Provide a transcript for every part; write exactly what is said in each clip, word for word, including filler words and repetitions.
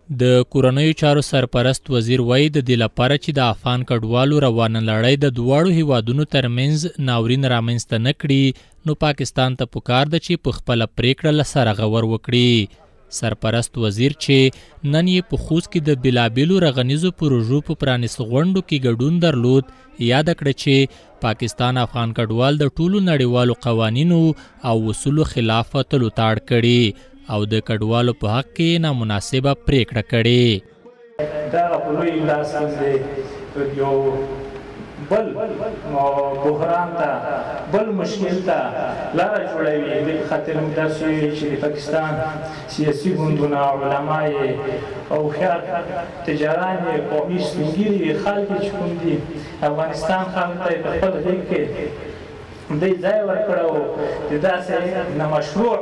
د کورنیو چارو سرپرست وزیر وایي د دې لپاره چې د افغان کډوالو روانه لړۍ د دواړو هیوادونو ترمنځ ناورین رامنځته نه کړي نو پاکستان ته پکار ده چې په خپله پریکړه له سره غور وکړي. سرپرست وزیر چې نن یې په خوست کې د بېلابېلو رغنیزو پروژو په پرانیستو غونډو کې ګډون درلود یاد کړه چې پاکستان افغان کډوال د ټولو نړیوالو قوانینو او اصولو خلاف وتلو ته اړ کړي او د کډوالو په حق کې نامناسبه پریکړه کړې. دا په لوی لاس باندې یو بل بحران ته بل مشکل ته لاره جوړوي. دې خاطر موږ داسې وایو چې د پاکستان سیاسي ګوندونه علما یې او هوښیار تجاران یې قومي سپین ږیري خلک چې کوم دي افغانستان خلک ته یې په خپل غېږ کې دی ځای ورکړی و د داسې نامشروع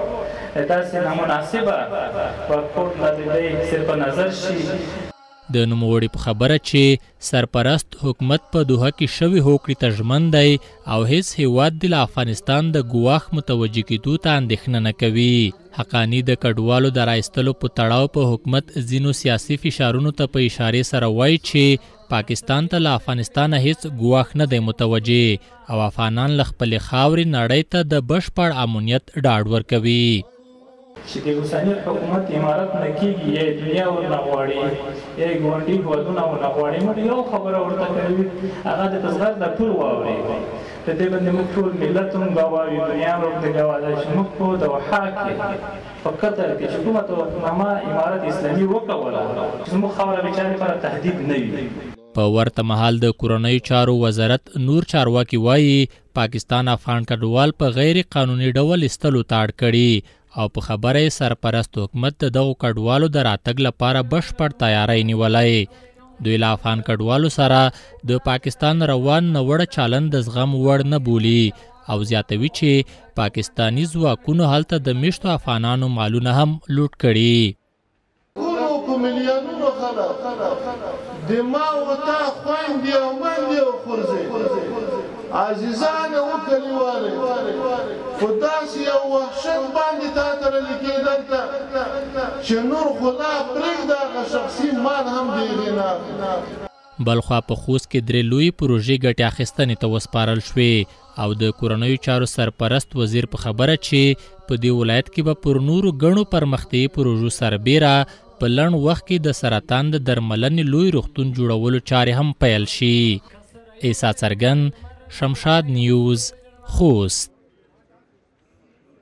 داسې نامناسبه ورکوټ باندې دی صرف نظر شي. د نوموړي په خبره چې سرپرست حکومت په دوحه کې شوې هوکړې ته ژمن دی او هیڅ هیواد د افغانستان د ګواښ متوجه کېدو ته اندېښنه نه کوي. حقاني د کډوالو د رایستلو په تړاو په حکومت ځینو سیاسي فشارونو ته په اشارې سره وایي چې پاکستان ته له افغانستانه هیڅ ګواښ نه دی متوجه او افغانان له خپلې خاورې نړۍ ته د بشپړ امنیت ډاډ ورکوي. چې د اوسني حکومت امارت نه کېږي یا دنیا ورنه غواړي یا ګاونډي هېوادونه ورنه غواړي موږ یو خبره ورته کوي هغه د تصغیر دا ټول واوري. په دې باندې موږ ټول ملت هم ګواه یو دنیا هم ورته ګواه ده چې موږ په دوحه کې په قطر کې چې کومه توافقنامه امارت اسلامي وکوله چې زموږ خاوره بېچارې لپاره تهدید نه وي. په ورته مهال د کورنیو چارو وزارت نور چارواکي وایي پاکستان افغان کډوال په غیر قانوني ډول ایستلو ته اړ کړي او په خبره یې سرپرست حکومت د دغو کډوالو د راتګ لپاره بشپړ تیاری نیولی. دوی له افغان کډوالو سره د پاکستان روان ناوړه چلند د زغم وړ نه بولي او زیاتوي چې پاکستاني ځواکونو هلته د میشتو افغانانو مالونه هم لوټ کړي. میلیونونو خلک د ما و تا خویندې او میندې او خورزې عزیزانه و کلیوالې خو داسې یو وحشت باندې تا تړلي کېدل ته چې نور خو لا پرېږده هغه شخصي مال هم د هغې نه. بلخوا په خوست کې درې لویې پروژې ګټې اخیستنې ته وسپارل شوې او د کورنیو چارو سرپرست وزیر په خبره چې په دې ولایت کې به پر نورو ګڼو پرمختیایي پروژو سربیره په لنډ وخت کې د سرطان د درملنې لوی روغتون جوړولو چارې هم پیل شي. عیسی څرګند، شمشاد نیوز، خوست.